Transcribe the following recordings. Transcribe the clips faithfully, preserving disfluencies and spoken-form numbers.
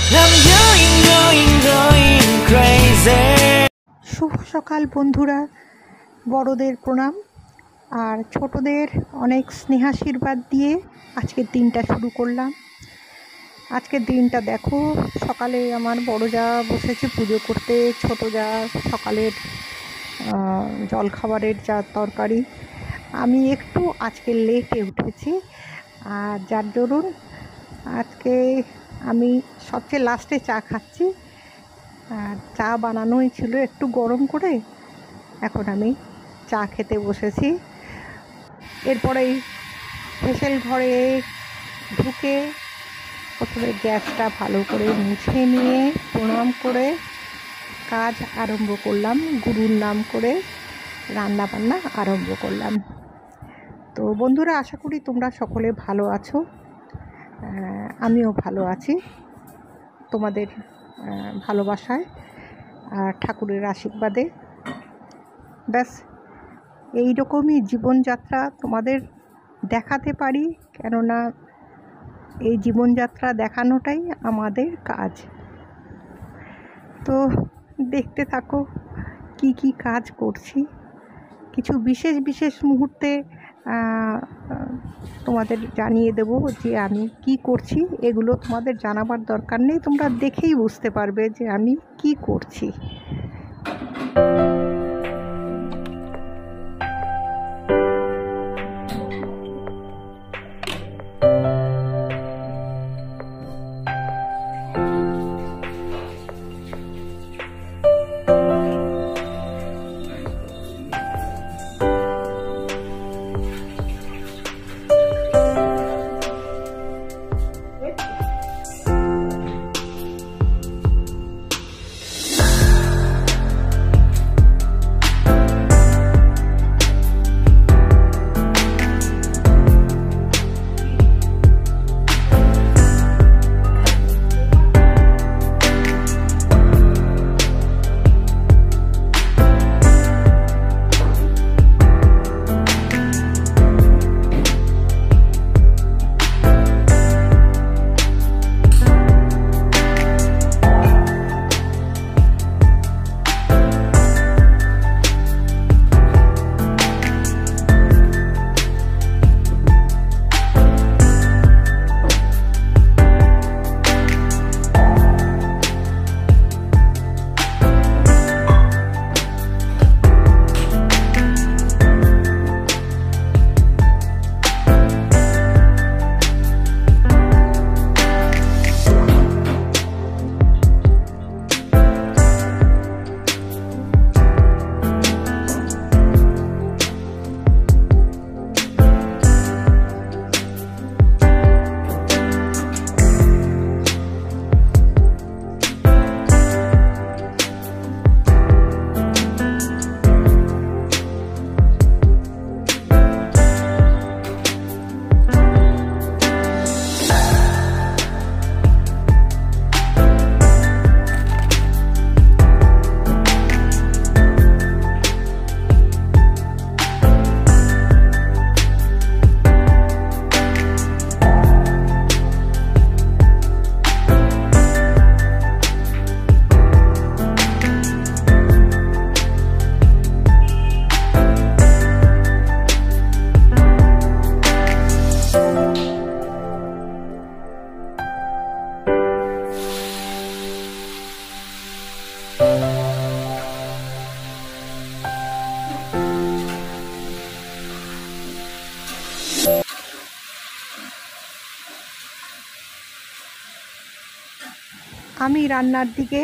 শুভ সকাল বন্ধুরা, বড়দের প্রণাম আর ছোটদের অনেক স্নেহাশীর্বাদ দিয়ে আজকের দিনটা শুরু করলাম। আজকের দিনটা দেখো, সকালে আমার বড় যা বসেছে পুজো করতে, ছোট যা সকালের জলখাবারের যা তরকারি। আমি একটু আজকে লেটে উঠেছি আর যার দরুন আজকে আমি সবচেয়ে লাস্টে চা খাচ্ছি। আর চা বানানোই ছিল একটু গরম করে, এখন আমি চা খেতে বসেছি। এরপরেই হেসেল ঘরে ঢুকে প্রথমে গ্যাসটা ভালো করে মুছে নিয়ে প্রণাম করে কাজ আরম্ভ করলাম। গুরুর নাম করে রান্না বান্না আরম্ভ করলাম। তো বন্ধুরা, আশা করি তোমরা সকলে ভালো আছো, আমিও ভালো আছি তোমাদের ভালোবাসায় আর ঠাকুরের আশীর্বাদে। ব্যাস এই রকমই জীবনযাত্রা তোমাদের দেখাতে পারি, কেননা এই জীবনযাত্রা দেখানোটাই আমাদের কাজ। তো দেখতে থাকো কি কি কাজ করছি। কিছু বিশেষ বিশেষ মুহূর্তে তোমাদের জানিয়ে দেব যে আমি কি করছি। এগুলো তোমাদের জানাবার দরকার নেই, তোমরা দেখেই বুঝতে পারবে যে আমি কি করছি। আমি রান্নার দিকে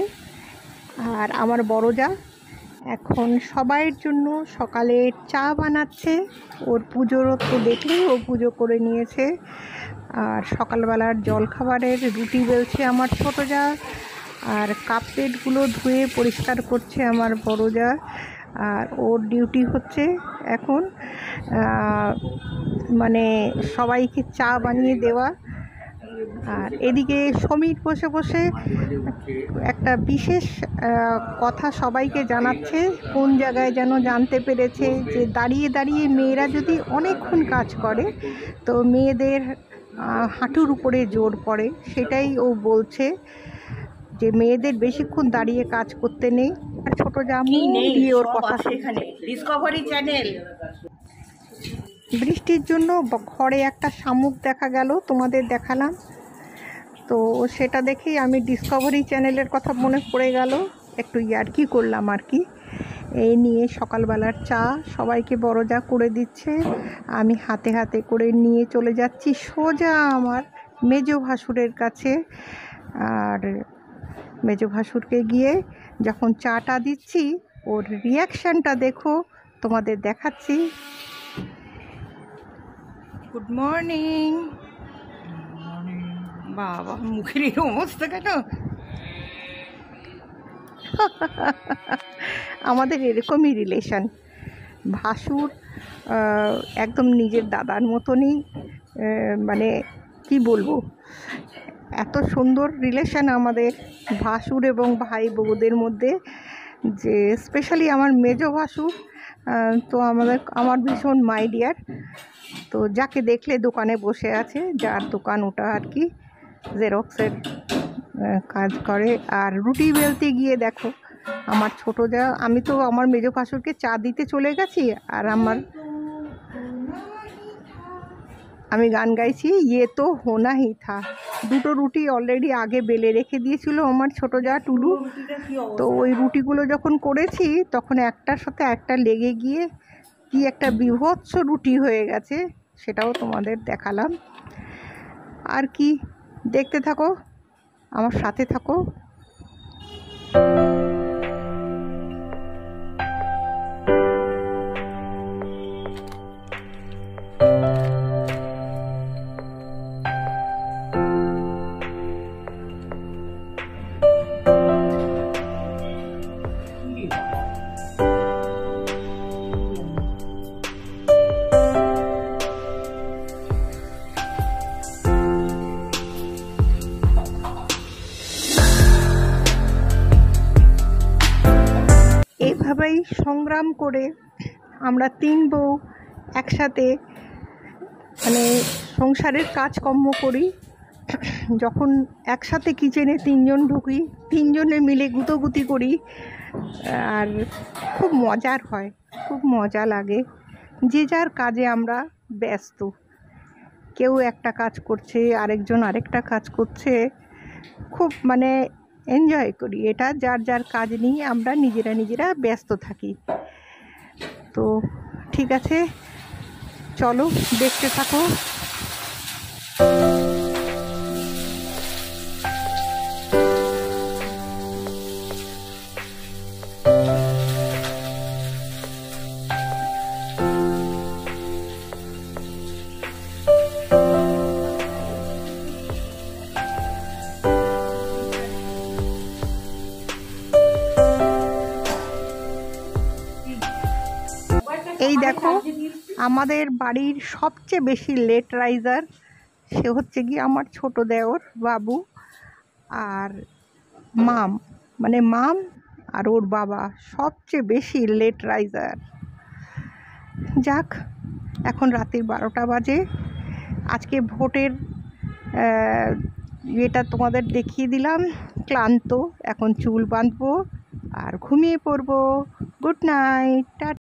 আর আমার বড় যা এখন সবাইয়ের জন্য সকালে চা বানাচ্ছে। ওর পুজোর তো দেখলেই ও পুজো করে নিয়েছে। আর সকালবেলার জলখাবারের রুটি বেলছে আমার ছোটো যা, আর কাপ প্লেটগুলো ধুয়ে পরিষ্কার করছে আমার বড় যা। আর ওর ডিউটি হচ্ছে এখন মানে সবাইকে চা বানিয়ে দেওয়া। আর এদিকে সমীর বসে বসে একটা বিশেষ কথা সবাইকে জানাচ্ছে। কোন জায়গায় যেন জানতে পেরেছে যে দাঁড়িয়ে দাঁড়িয়ে মেয়েরা যদি অনেকক্ষণ কাজ করে তো মেয়েদের হাঁটুর উপরে জোর পড়ে, সেটাই ও বলছে। যে মেয়েদের বেশিক্ষণ দাঁড়িয়ে কাজ করতে নেই। আর ছোট জামু দিয়ে ওর কথা এখানে ডিসকভারি চ্যানেল। বৃষ্টির জন্য ঘরে একটা শামুক দেখা গেল, তোমাদের দেখালাম, তো সেটা দেখেই আমি ডিসকভারি চ্যানেলের কথা মনে পড়ে গেল, একটু ইয়ার্কি করলাম আর কি। এই নিয়ে সকালবেলার চা সবাইকে বড় যা করে দিচ্ছে, আমি হাতে হাতে করে নিয়ে চলে যাচ্ছি সোজা আমার মেজো ভাসুরের কাছে। আর মেজো ভাসুরকে গিয়ে যখন চাটা দিচ্ছি ওর রিয়াকশানটা দেখো, তোমাদের দেখাচ্ছি। Good morning. বাবা মুখের এই অবস্থা কেন? আমাদের এরকমই রিলেশন। ভাসুর একদম নিজের দাদার মতনই, মানে কি বলবো, এত সুন্দর রিলেশন আমাদের ভাসুর এবং ভাই বউদের মধ্যে, যে স্পেশালি আমার মেজো ভাসুর তো আমাদের আমার ভীষণ মাই ডিয়ার। তো যাকে দেখলে দোকানে বসে আছে, যার দোকান ওটা আর কি, জেরক্সের কাজ করে। আর রুটি বেলতে গিয়ে দেখো আমার ছোটো যা, আমি তো আমার মেজো ভাসুরকে চা দিতে চলে গেছি, আর আমার আমি গান গাইছি, ইয়ে তো হোনা হি থা। দুটো রুটি অলরেডি আগে বেলে রেখে দিয়েছিল আমার ছোটো যা টুলু। তো ওই রুটিগুলো যখন করেছি তখন একটার সাথে একটা লেগে গিয়ে কি একটা বীভৎস রুটি হয়ে গেছে, সেটাও তোমাদের দেখালাম। আর কি, দেখতে থাকো, আমার সাথে থাকো। এইভাবেই সংগ্রাম করে আমরা তিন বউ একসাথে মানে সংসারের কাজকর্ম করি। যখন একসাথে কিচেনে তিনজন ঢুকি, তিনজনে মিলে গুতোগুতি করি, আর খুব মজার হয়, খুব মজা লাগে। যে যার কাজে আমরা ব্যস্ত, কেউ একটা কাজ করছে, আরেকজন আরেকটা কাজ করছে, খুব মানে এনজয় করি এটা। যার যার কাজ নিয়ে আমরা নিজেরা নিজেরা ব্যস্ত থাকি। তো ঠিক আছে, চলো দেখতে থাকো। এই দেখো আমাদের বাড়ির সবচেয়ে বেশি লেট রাইজার, সে হচ্ছে কি আমার ছোট দেওর বাবু, আর মাম মানে মাম আর ওর বাবা সবচেয়ে বেশি লেট রাইজার। যাক, এখন রাতের বারোটা বাজে। আজকে ভোটের ইয়েটা তোমাদের দেখিয়ে দিলাম। ক্লান্ত, এখন চুল বাঁধবো আর ঘুমিয়ে পড়বো। Good night.